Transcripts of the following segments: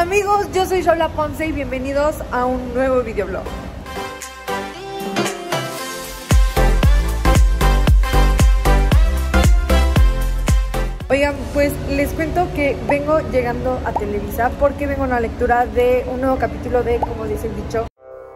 Amigos, yo soy Yola Ponce y bienvenidos a un nuevo videoblog. Oigan, pues les cuento que vengo llegando a Televisa porque vengo a una lectura de un nuevo capítulo de, como dice el dicho,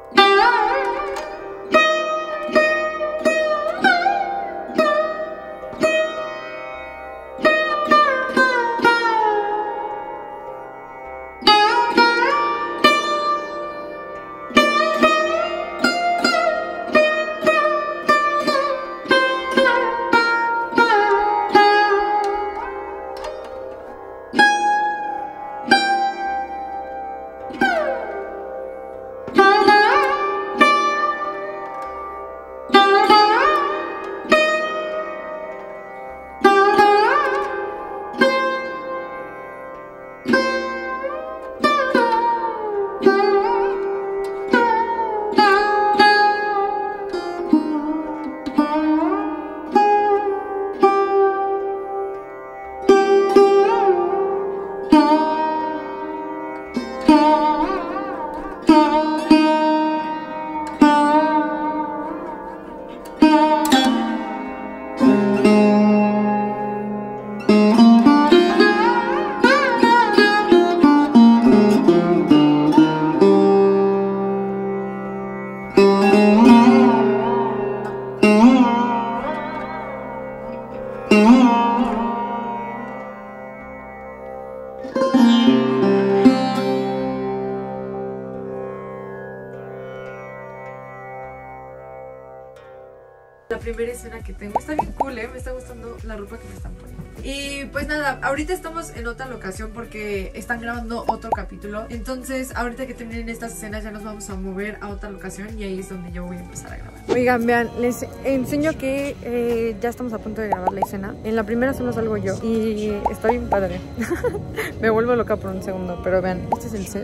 la primera escena que tengo. Está bien cool, me está gustando la ropa que me están poniendo. Y pues nada, ahorita estamos en otra locación porque están grabando otro capítulo. Entonces ahorita que terminen estas escenas ya nos vamos a mover a otra locación y ahí es donde yo voy a empezar a grabar. Oigan, vean, les enseño que ya estamos a punto de grabar la escena. En la primera solo salgo yo y está bien padre. Me vuelvo loca por un segundo, pero vean, este es el set.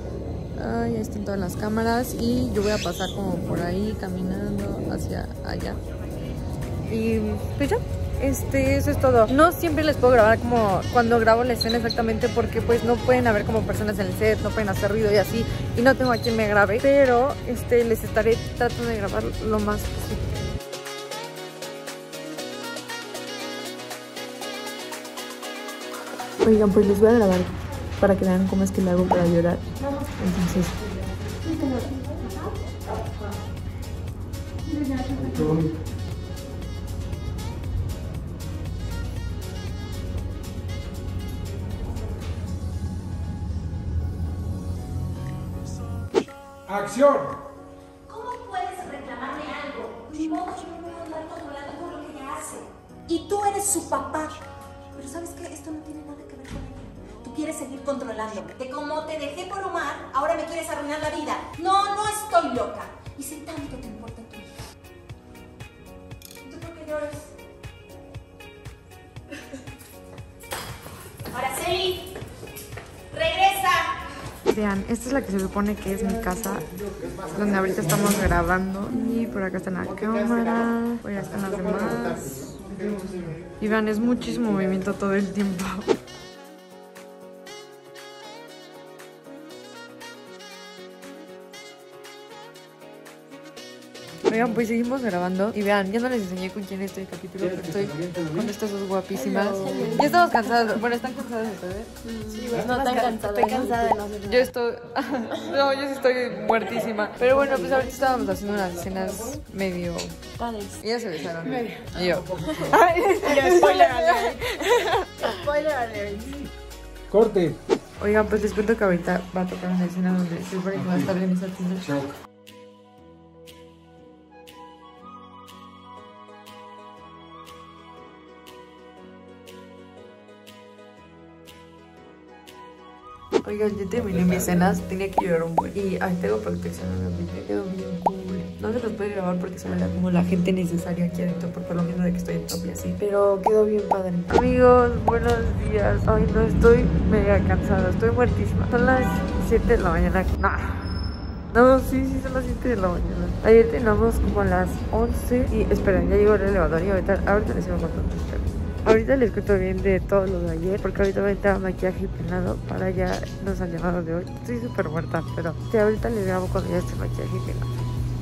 Ahí están todas las cámaras y yo voy a pasar como por ahí caminando hacia allá. Y pues ya, eso es todo. No siempre les puedo grabar como cuando grabo la escena exactamente porque pues no pueden haber como personas en el set, no pueden hacer ruido y así. Y no tengo a quien me grabe, pero les estaré tratando de grabar lo más posible. Oigan, pues les voy a grabar para que vean cómo es que le hago para llorar. Entonces... ¡Acción! ¿Cómo puedes reclamarme algo? Ni modo, yo no puedo andar controlando todo lo que ella hace. Y tú eres su papá. Pero ¿sabes qué? Esto no tiene nada que ver con ella. Tú quieres seguir controlándome. Que como te dejé por Omar, ahora me quieres arruinar la vida. No, no estoy loca. Y si tanto te importa tu hija. ¿Y tú por qué lloras? Araceli, regresa. Vean, esta es la que se supone que es mi casa, donde ahorita estamos grabando. Y por acá está la cámara, por allá están las demás. Y vean, es muchísimo movimiento todo el tiempo. Oigan, pues seguimos grabando. Y vean, ya no les enseñé con quién estoy el capítulo, pero estoy con estas dos guapísimas. Ya estamos cansadas. Bueno, ¿están cansadas ustedes? Sí, no tan cansada. Estoy cansada de no hacer nada. Yo estoy... No, yo sí estoy muertísima. Pero bueno, pues ahorita estábamos haciendo unas escenas medio... Padres. Ellas se besaron. Y yo... Spoiler alert. Spoiler alert. ¡Corte! Oigan, pues les cuento que ahorita va a tocar una escena donde se supone que va a estar en esa tina. Oigan, yo terminé mis escenas, tenía que llorar un buen. Y ay, tengo protección en el video, quedó bien cool. No se los puede grabar porque se me da como la gente necesaria aquí adentro, por lo mismo de que estoy en top y así. Pero quedó bien padre. Amigos, buenos días. Ay, no, estoy mega cansada, estoy muertísima. Son las 7 de la mañana. No, sí, son las 7 de la mañana. Ayer terminamos como a las 11 y esperen, ya llegó el elevador y ahorita les sigo contando. ahorita les cuento bien de todos los de ayer, porque ahorita voy a entrar a maquillaje y peinado para ya irnos al llamado de hoy. Estoy súper muerta, pero sí, ahorita les grabo cuando ya esté maquillaje y peinado.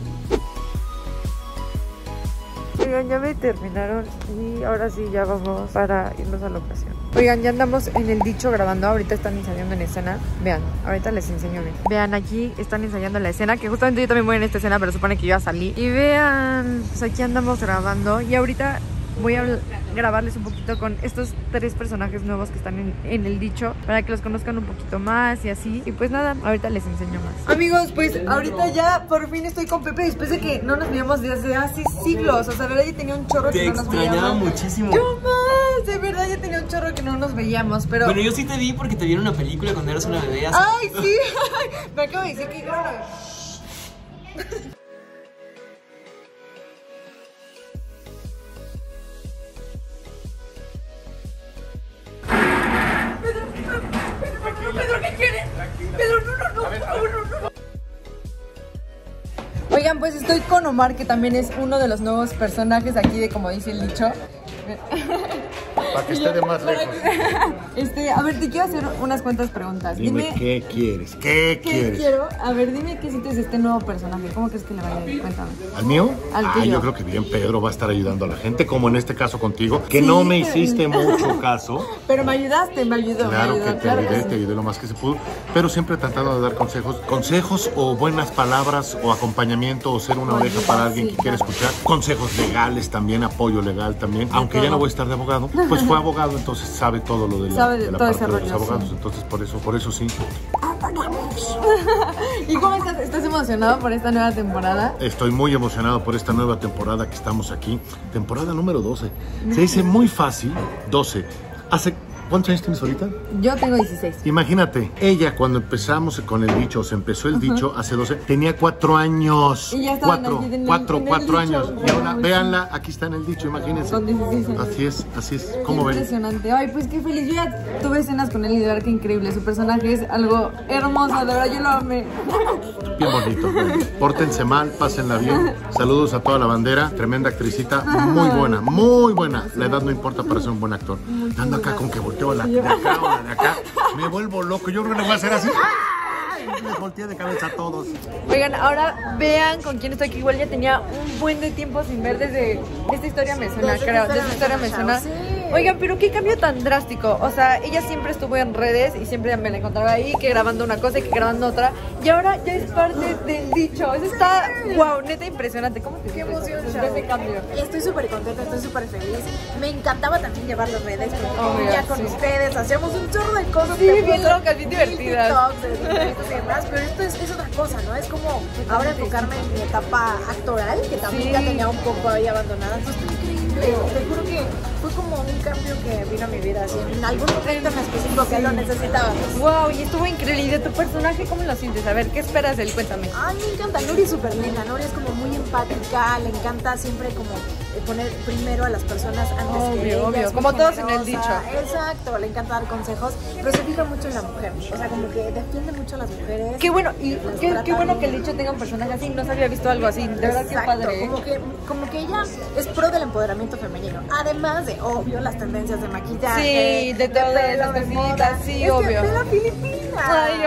Oigan, ya me terminaron y ahora sí ya vamos para irnos a la ocasión. Oigan, ya andamos en el dicho grabando, ahorita están ensayando en escena. Vean, ahorita les enseño bien. Vean, aquí están ensayando la escena, que justamente yo también voy en esta escena, pero supone que yo ya salí. Y vean, pues aquí andamos grabando y ahorita voy a grabarles un poquito con estos 3 personajes nuevos que están en el dicho, para que los conozcan un poquito más y así. Y pues nada, ahorita les enseño más. Amigos, pues ahorita ya por fin estoy con Pepe después de que no nos veíamos desde hace siglos. O sea, de verdad ya tenía un chorro que no nos veíamos. Te extrañaba muchísimo. Yo más, de verdad ya tenía un chorro que no nos veíamos, pero... Bueno, yo sí te vi porque te vi en una película cuando eras una bebé. ¡Ay, sí! Me acabo de decir que claro. Pedro, ¿qué quieres? Pedro, no. Oigan, pues estoy con Omar, que también es uno de los nuevos personajes aquí de como dice el dicho. Para que esté de más lejos. A ver, te quiero hacer unas cuantas preguntas. Dime qué quieres, qué quieres. Quiero? A ver, dime qué sientes de este nuevo personaje. ¿Cómo crees que le vaya a ir? Cuéntame. ¿Al mío? Al tuyo. Yo creo que bien, Pedro va a estar ayudando a la gente, como en este caso contigo, que no me hiciste mucho caso. Pero me ayudaste, me ayudó. Claro me ayudó, que te ayudé lo más que se pudo, pero siempre tratando de dar consejos o buenas palabras o acompañamiento o ser una oreja para alguien que quiere escuchar. Consejos legales también, apoyo legal también, aunque ya no voy a estar de abogado, pues fue abogado, entonces sabe todo lo de la parte de los abogados, sí. Entonces por eso sí. ¿Y cómo estás? ¿Estás emocionado por esta nueva temporada? Estoy muy emocionado por esta nueva temporada que estamos aquí, temporada número 12. Se dice muy fácil, 12. ¿Cuántos años tienes ahorita? Yo tengo 16. Imagínate, ella cuando empezamos con el dicho, se empezó el dicho hace 12, tenía 4 años. Y ya estaban aquí en el 4 años. dicho. Y ahora, véanla, aquí está en el dicho, imagínense. Con 16 años. Así es. ¿Cómo ven? Impresionante. Ay, pues qué feliz. Yo ya tuve escenas con él y de verdad que increíble. Su personaje es algo hermoso, de verdad yo lo amé. Bien bonito. Pórtense mal, pásenla bien. Saludos a toda la bandera. Tremenda actricita. Muy buena. La edad no importa para ser un buen actor. Dando acá con que volteo la de acá o la de acá. Me vuelvo loco. Yo creo que le voy a hacer así. Les volteé de cabeza a todos. Oigan, ahora vean con quién estoy, que igual ya tenía un buen de tiempo sin ver desde esta historia me suena, creo. Desde esta historia me suena. Oigan, pero qué cambio tan drástico. O sea, ella siempre estuvo en redes y siempre me la encontraba ahí, que grabando una cosa y que grabando otra. Y ahora ya es parte del dicho. Eso está, wow, neta impresionante. ¿Cómo te sientes? Qué emoción, ese cambio. Estoy súper contenta, estoy súper feliz. Me encantaba también llevar las redes, porque ya con sí. ustedes hacíamos un chorro de cosas. Sí, bien locas, bien divertidas. TikToks, y demás, pero esto es otra cosa, ¿no? Es como ahora enfocarme en mi etapa actoral, que también ya tenía un poco ahí abandonada. Entonces, está increíble. Te juro que fue como un cambio que vino a mi vida, así, en algún momento en específico que lo necesitaba. Wow, y estuvo increíble. ¿Y de tu personaje cómo lo sientes? A ver, ¿qué esperas de él? Cuéntame. Ay, me encanta. Nuri es súper linda. Nuri es como muy empática, le encanta siempre como poner primero a las personas antes que ella. Obvio, como todos en el dicho. Exacto, le encanta dar consejos, pero se fija mucho en la mujer. O sea, como que defiende mucho a las mujeres. Qué bueno, y qué bueno que el dicho tenga un personaje así. No se había visto algo así. De verdad que padre. Como que ella es pro del empoderamiento femenino. Además de, obvio, las tendencias de maquillaje. Sí, de todas las cositas, sí, es obvio. Que ve la Filipina. Ay,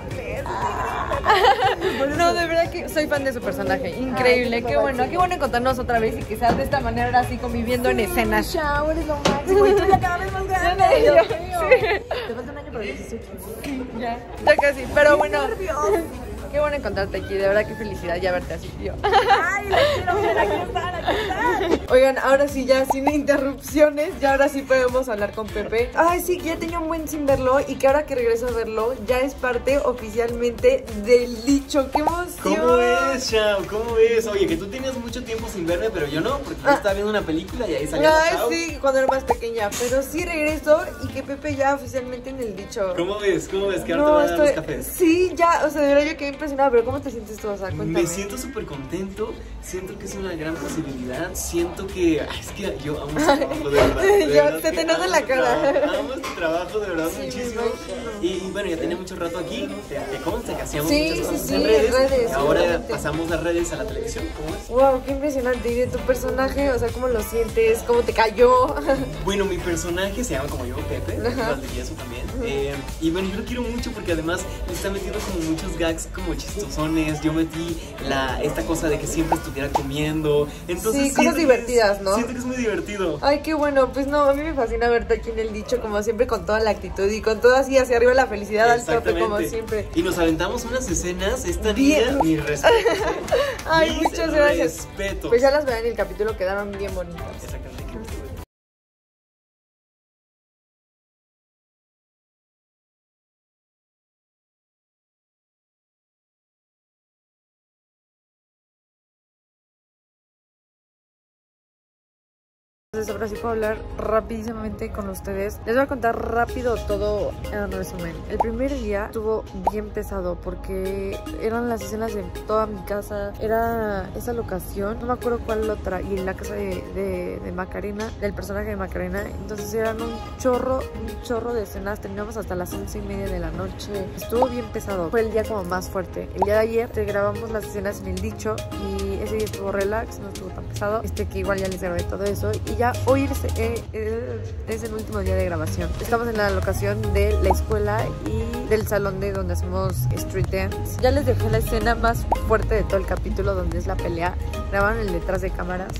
no, de verdad que soy fan de su personaje. Increíble, ay, qué bueno encontrarnos otra vez y que sea de esta manera así conviviendo en escenas. Shao, eres lo máximo. Y tú ya cada vez más grande. Dios mío. Te falta un año para los 18. Sí, ya casi. Pero bueno, qué bueno encontrarte aquí. De verdad, qué felicidad ya verte así, tío. Ay, la quiero ver, aquí están. Oigan, ahora sí, ya sin interrupciones, ya ahora sí podemos hablar con Pepe. Ay, sí, ya tenía un buen sin verlo y que ahora que regreso a verlo, ya es parte oficialmente del dicho. ¡Qué emoción! ¿Cómo ves, Shao? ¿Cómo ves? Oye, que tú tenías mucho tiempo sin verme, pero yo no, porque yo estaba viendo una película y ahí salió Ay, Shao. sí, cuando era más pequeña, pero sí regreso y que Pepe ya oficialmente en el dicho. ¿Cómo ves? ¿Cómo ves? Que ahora No, te van a dar los cafés. Sí, ya, o sea, de verdad yo quedé impresionada, pero ¿cómo te sientes tú? O sea, cuéntame. Me siento súper contento, siento que es una gran posibilidad, siento que, es que yo amo este trabajo, de verdad. Se te nota la cara. Amo este trabajo, de verdad, Sí, muchísimo. me Y bueno, ya tenía mucho rato aquí, te consta que hacíamos Sí, muchas cosas sí, en sí, redes, en redes, y ahora seguramente. pasamos las redes a la televisión, ¿cómo es? Wow, qué impresionante. ¿Y de tu personaje? O sea, ¿cómo lo sientes? ¿Cómo te cayó? Bueno, mi personaje se llama como yo, Pepe, Valdivieso también. Y bueno, yo lo quiero mucho porque además me está metiendo como muchos gags como chistosones. Yo metí esta cosa de que siempre estuviera comiendo. Entonces, Sí, cosas siento que divertidas, ¿no? Siento que es muy divertido. Ay, qué bueno. Pues no, a mí me fascina verte aquí en el dicho, como siempre, con toda la actitud y con todo así hacia arriba la felicidad al tope, como siempre. Y nos aventamos unas escenas, esta Bien. niña, mis respetos. Ay, Mis muchas gracias. respetos. Pues ya las verán en el capítulo, quedaron bien bonitas. Exactamente. Entonces ahora sí puedo hablar rapidísimamente con ustedes. Les voy a contar rápido todo en resumen. El primer día estuvo bien pesado porque eran las escenas de toda mi casa. Era esa locación, no me acuerdo cuál otra, y la casa de Macarena, del personaje de Macarena. Entonces eran un chorro de escenas. Terminamos hasta las 11:30 de la noche. Estuvo bien pesado. Fue el día como más fuerte. El día de ayer grabamos las escenas en el dicho y ese día estuvo relax, no estuvo tan pesado. Que igual ya les grabé todo eso. Y ya hoy es el último día de grabación. Estamos en la locación de la escuela y del salón de donde hacemos street dance. Ya les dejé la escena más fuerte de todo el capítulo, donde es la pelea. Grabaron el detrás de cámaras.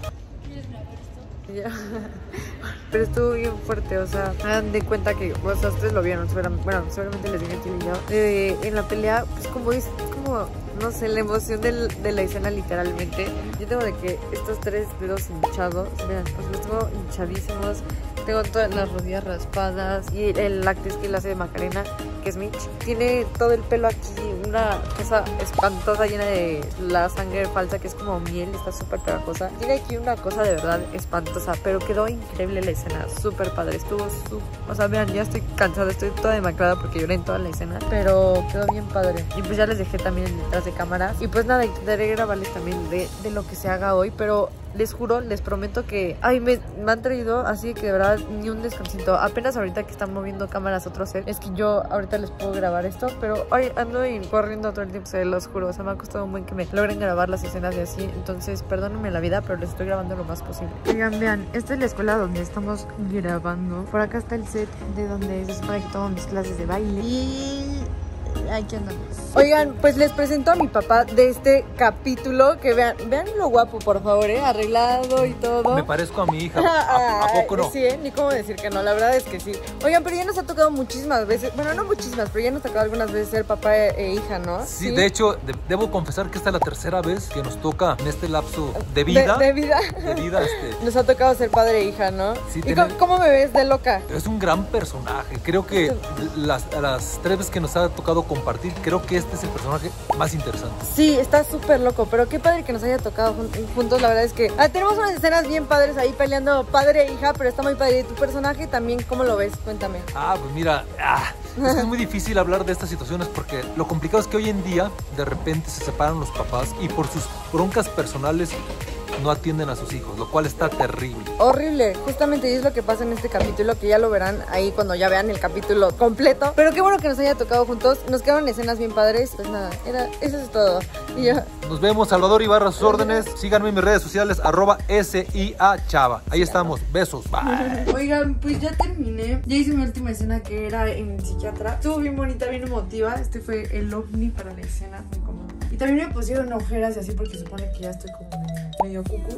Pero estuvo bien fuerte, o sea, hagan de cuenta que ustedes lo vieron, bueno, seguramente les dije que yo. En la pelea, pues como es como, no sé, la emoción de la escena literalmente. Yo tengo de que estos 3 dedos hinchados, vean, pues los tengo hinchadísimos. Tengo todas las rodillas raspadas. Y el actriz que la hace de Macarena, que es Mitch, tiene todo el pelo aquí, una cosa espantosa llena de la sangre falsa que es como miel, está súper pegajosa. Tiene aquí una cosa de verdad espantosa, pero quedó increíble la escena, súper padre. Estuvo o sea, vean, ya estoy cansada, estoy toda demacrada porque lloré en toda la escena, pero quedó bien padre. Y pues ya les dejé también el detrás de cámaras. Y pues nada, intentaré grabarles también de lo que se haga hoy, pero les juro, les prometo que me han traído así que de verdad ni un descansito. Apenas ahorita que están moviendo cámaras otro set, es que yo ahorita les puedo grabar esto, pero hoy ando corriendo todo el tiempo, se los juro. O sea, me ha costado un buen que me logren grabar las escenas de así. Entonces, perdónenme la vida, pero les estoy grabando lo más posible. Oigan, vean, esta es la escuela donde estamos grabando. Por acá está el set de donde se supone que tomo mis clases de baile. Y aquí andamos. Oigan, pues les presento a mi papá de este capítulo. Que vean lo guapo, por favor, arreglado y todo. Me parezco a mi hija. ¿A poco no? Sí, ni cómo decir que no, la verdad es que sí. Oigan, pero ya nos ha tocado muchísimas veces, bueno, no muchísimas, pero ya nos ha tocado algunas veces ser papá e hija, ¿no? Sí, de hecho, debo confesar que esta es la tercera vez que nos toca en este lapso de vida. De vida. De vida, Nos ha tocado ser padre e hija, ¿no? Sí, ¿Y cómo me ves de loca? Es un gran personaje. Creo que las 3 veces que nos ha tocado compartir, creo que este es el personaje más interesante. Sí, está súper loco, pero qué padre que nos haya tocado juntos. La verdad es que tenemos unas escenas bien padres ahí peleando padre e hija, pero está muy padre. ¿Y tu personaje también cómo lo ves? Cuéntame. Pues mira, es que es muy difícil hablar de estas situaciones porque lo complicado es que hoy en día de repente se separan los papás y por sus broncas personales no atienden a sus hijos, lo cual está terrible. Horrible, justamente, y es lo que pasa en este capítulo, que ya lo verán ahí cuando ya vean el capítulo completo. Pero qué bueno que nos haya tocado juntos, nos quedaron escenas bien padres. Pues nada, eso es todo. Y yo... Nos vemos, Salvador Ibarra, a sus órdenes. Síganme en mis redes sociales, @SIAChava. Ahí estamos, besos, bye. Oigan, pues ya terminé. Ya hice mi última escena, que era en el psiquiatra. Estuvo bien bonita, bien emotiva. Este fue el ovni para la escena, muy cómodo. Y también me pusieron ojeras y así porque supone que ya estoy como medio cucu.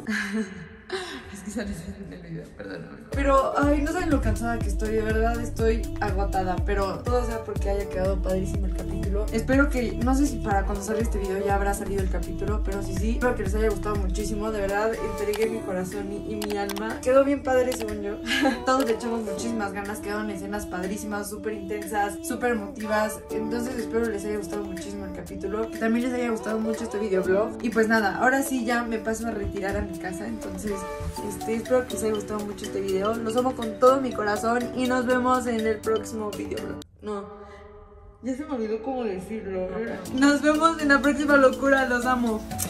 Es que sale en el video, perdóname. Pero, no saben lo cansada que estoy, de verdad estoy agotada. Pero todo sea porque haya quedado padrísimo el capítulo. Espero que, no sé si para cuando salga este video ya habrá salido el capítulo, pero sí, espero que les haya gustado muchísimo. De verdad, entregué mi corazón y mi alma. Quedó bien padre, según yo. Todos le echamos muchísimas ganas, quedaron escenas padrísimas, súper intensas, súper emotivas. Entonces espero les haya gustado muchísimo el capítulo, que también les haya gustado mucho este videoblog. Y pues nada, ahora sí ya me paso a retirar a mi casa. Entonces espero que les haya gustado mucho este video. Los amo con todo mi corazón y nos vemos en el próximo videoblog. Ya se me olvidó cómo decirlo. Nos vemos en la próxima locura, los amo.